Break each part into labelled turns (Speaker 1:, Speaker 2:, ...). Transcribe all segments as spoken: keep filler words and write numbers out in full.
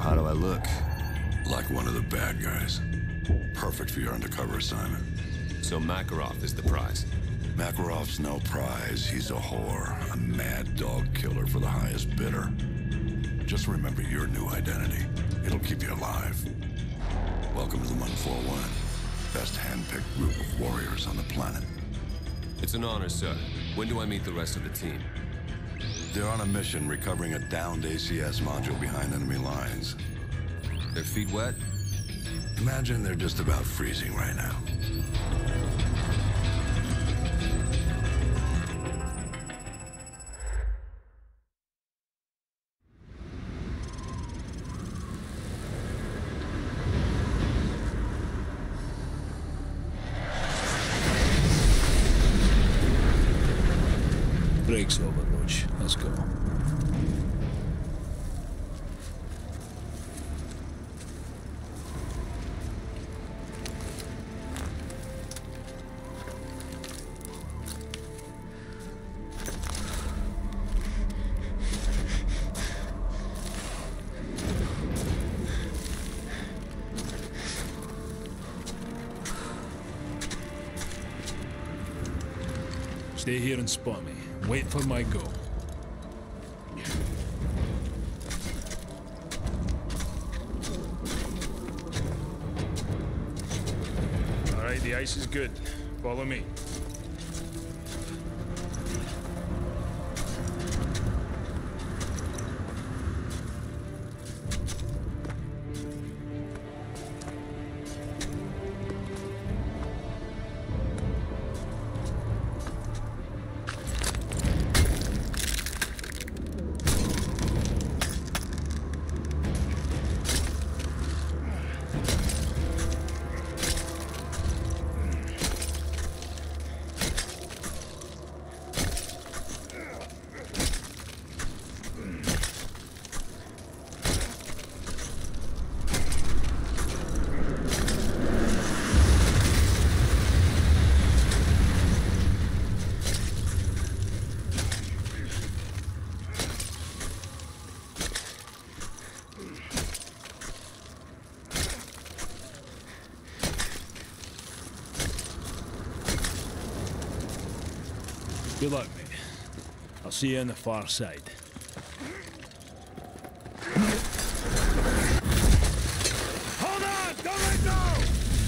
Speaker 1: How do I look?
Speaker 2: Like one of the bad guys. Perfect for your undercover assignment.
Speaker 3: So Makarov is the prize?
Speaker 2: Makarov's no prize. He's a whore. A mad dog killer for the highest bidder. Just remember your new identity. It'll keep you alive. Welcome to the one forty-one. Best hand-picked group of warriors on the planet.
Speaker 3: It's an honor, sir. When do I meet the rest of the team?
Speaker 2: They're on a mission recovering a downed A C S module behind enemy lines.
Speaker 3: Their feet wet?
Speaker 2: Imagine they're just about freezing right now.
Speaker 4: Break's over, Roach. Let's go. Stay here and spot me. Wait for my go. All right, the ice is good. Follow me. Good luck, mate. I'll see you on the far side. Hold on! Don't let go!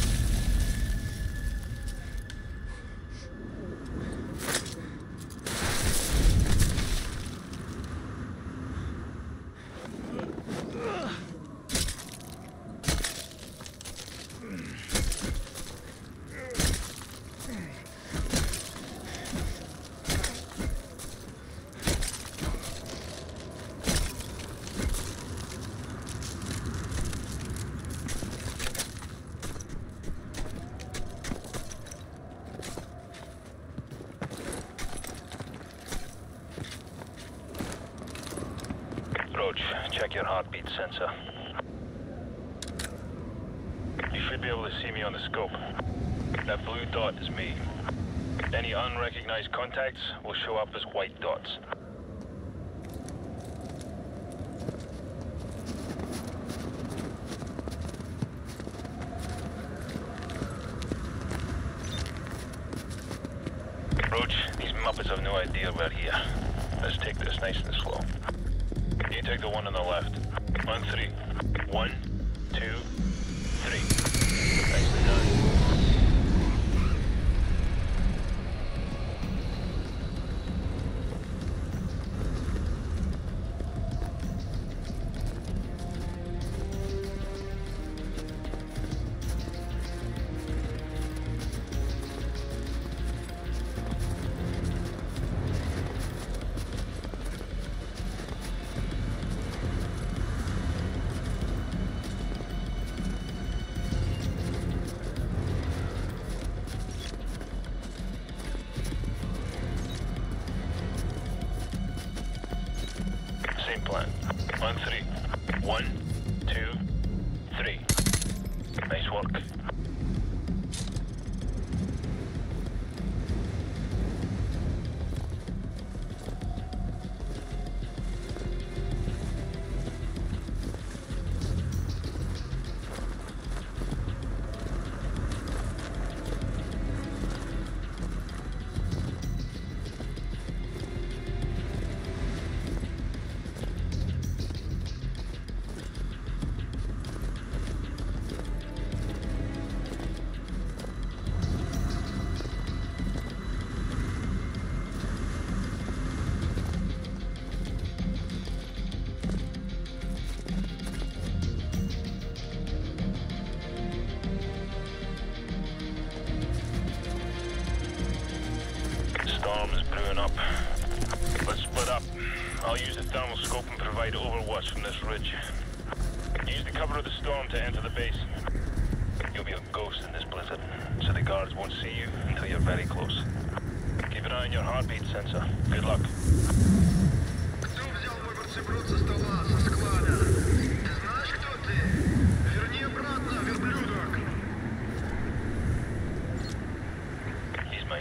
Speaker 5: Roach, check your heartbeat sensor. You should be able to see me on the scope. That blue dot is me. Any unrecognized contacts will show up as white dots. Roach, these Muppets have no idea we're here. Let's take this nice and slow. You take the one on the left. On three. One, two, three. Nicely done. Same plan. On three. One, two, three. Nice work. storm is brewing up. Let's split up. I'll use the thermal scope and provide overwatch from this ridge. Use the cover of the storm to enter the base. You'll be a ghost in this blizzard, so the guards won't see you until you're very close. Keep an eye on your heartbeat sensor. Good luck.
Speaker 1: Кто взял мой бутерброд со стола, со склада? Ты знаешь, кто ты? Верни обратно, верблюдок!
Speaker 5: He's mine.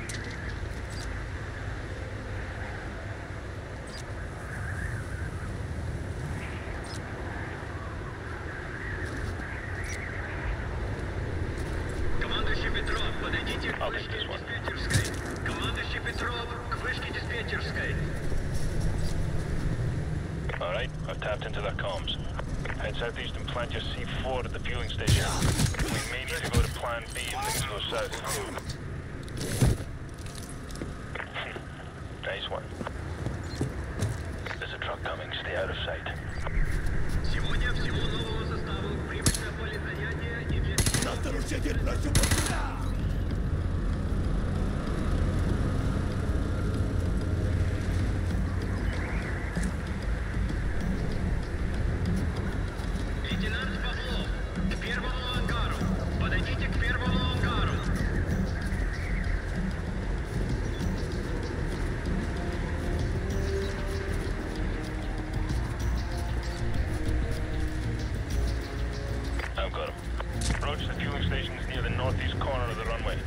Speaker 1: Командующий Петров, подойдите к
Speaker 5: I'll
Speaker 1: вышке
Speaker 5: take this one.
Speaker 1: диспетчерской. Командующий Петров, к вышке диспетчерской.
Speaker 5: Alright, I've tapped into their comms. Head southeast and plant your C four at the fueling station. We may need to go to plan B if things go south. Nice one. There's a truck coming, stay out of sight.
Speaker 1: Сегодня всего нового состава прибыльное поле занятия и для... Лейтенант Павлов, к первому ангару. Подойдите к первому ангару.
Speaker 5: I've got him. Roach, the fueling station is near the northeast corner of the runway.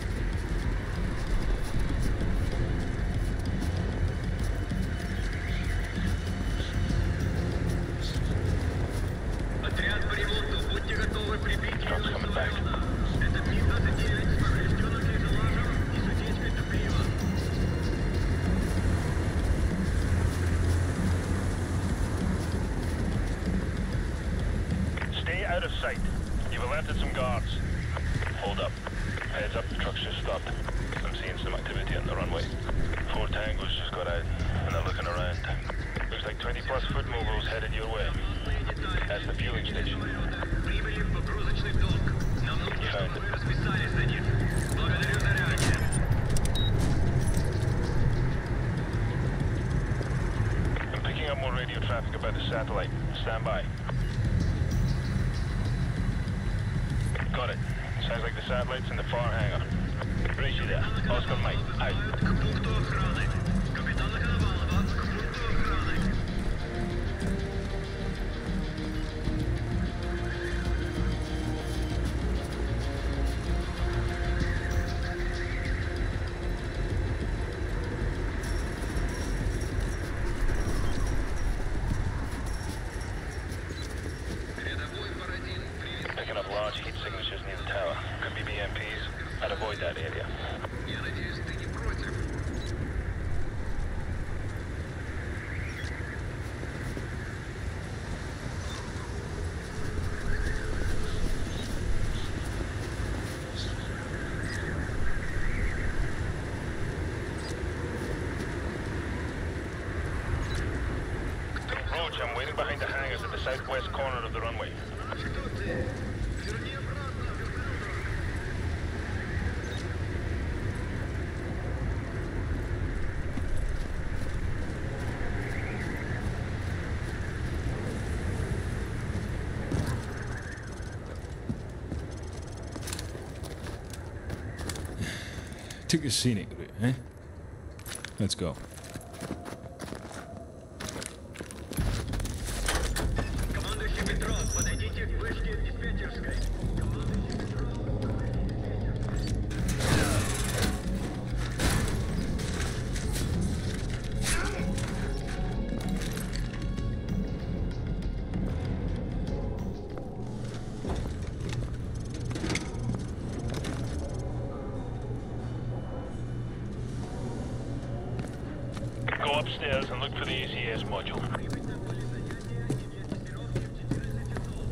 Speaker 1: Отряд по ремонту, будьте готовы прибить ее
Speaker 5: Truck's coming back.
Speaker 1: Это Ми двадцать девять с поврежденным фюзеляжем и с утечкой топлива.
Speaker 5: Stay out of sight. You've alerted some guards. Hold up. Heads up, the truck's just stopped. I'm seeing some activity on the runway. Four tangos just got out, and they're looking around. Looks like twenty plus foot mobiles headed your way. That's the fueling station.
Speaker 1: Прибыли в погрузочный док. Нам нужно,
Speaker 5: Found
Speaker 1: чтобы
Speaker 5: it.
Speaker 1: вы расписались за них. Благодарю заранее.
Speaker 5: I'm picking up more radio traffic about the satellite. Stand by. Got it. Sounds like the satellite's in the far hangar. Raise you there. Oscar Mike, out.
Speaker 1: К пункту охраны. Капитана Коновалова, к пункту охраны. Рядовой Бородин, привет.
Speaker 5: Picking up large heat signatures near the tower. Could be B M Ps. I'd avoid that area.
Speaker 1: Я надеюсь, ты не против.
Speaker 5: Roach, I'm waiting behind the hangars at the southwest corner of the runway.
Speaker 1: Кто ты? Верни обратно, верблюдок.
Speaker 4: Took a scenic route, eh? Let's go.
Speaker 1: Командующий Петров, подойдите к вышке диспетчерской. Командующий Петров, подойдите к диспетчерской.
Speaker 5: Go upstairs and look for the A C S module.
Speaker 1: Прибыльное поле занятия и для тестировки в четырнадцать часов.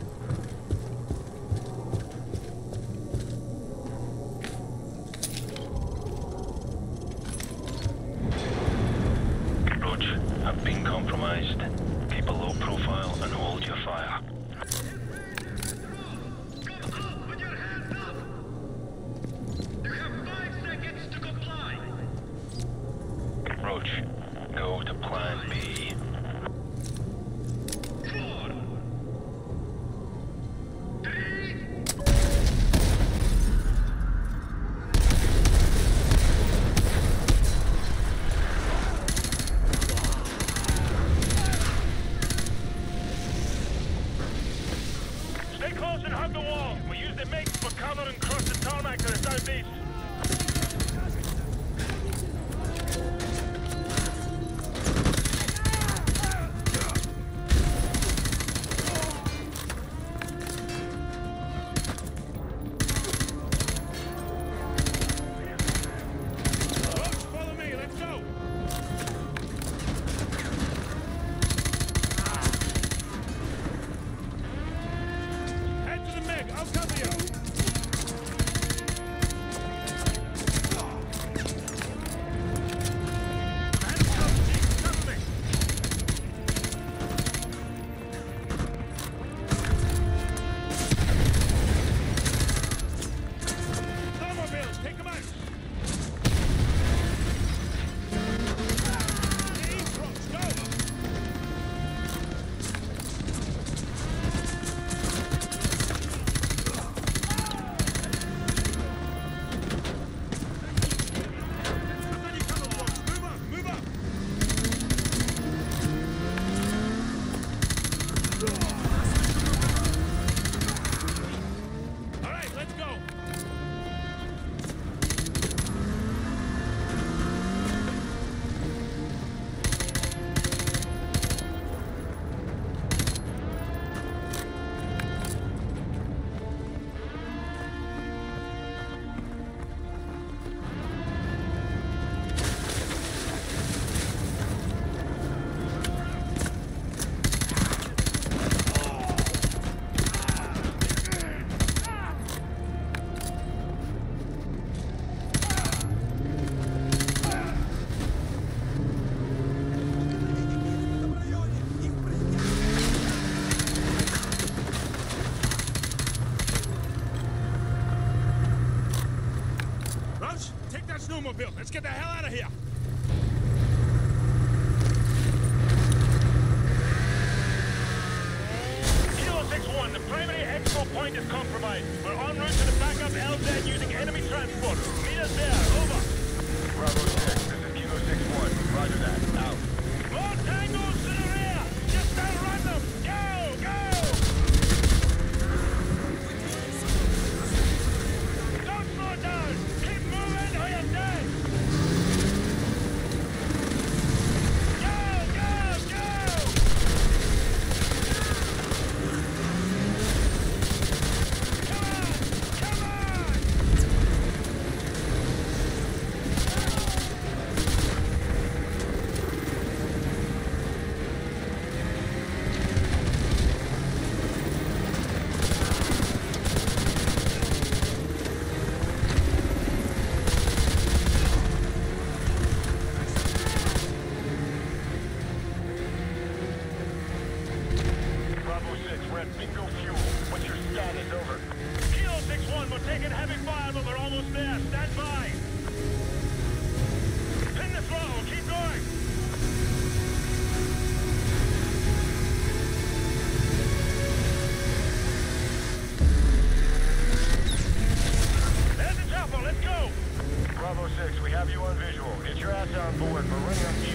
Speaker 5: Roach, I've been compromised. Keep a low profile and hold your fire.
Speaker 1: Put your hands up! You have five seconds to comply.
Speaker 5: Roach. Go to Plan B.
Speaker 1: Four. Three.
Speaker 5: Stay close and hug the wall. We use the mates for cover and cross the tarmac to the southeast.
Speaker 4: Snowmobile. Let's get the hell out of here.
Speaker 5: Kilo six one, the primary expo point is compromised. We're en route to the backup L Z using enemy transport. Meet us there. Over.
Speaker 1: Bravo six, this is Kilo six one. Roger that. Out.
Speaker 5: More tangos to the rear. Just outrun them. Go, go. Don't slow down. Keep moving or you're dead. Bravo six, we have you on visual. Get your ass on board. We're running up